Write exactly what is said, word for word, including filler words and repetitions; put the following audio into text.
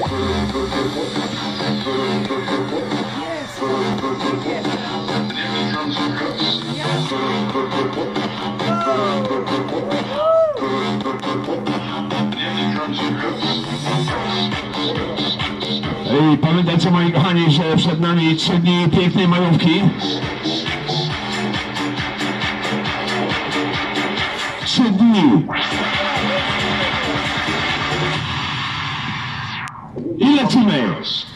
I pamiętajcie, moi kochani, że przed nami trzy dni pięknej majówki. Trzy dni. I lecimy.